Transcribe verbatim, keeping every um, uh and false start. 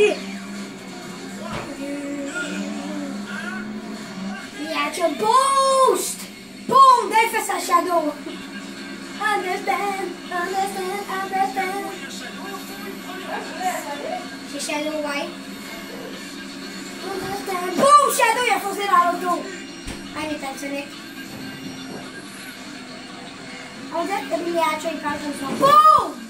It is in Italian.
sì. Piace un boost! Boom! Dai festa Shadow! Understand, understand, understand. C'è Shadow, vai. Understand. Boom! Shadow ya fosse la tu. Hai attenzione. Ho detto che mi piace il calcio. Boom!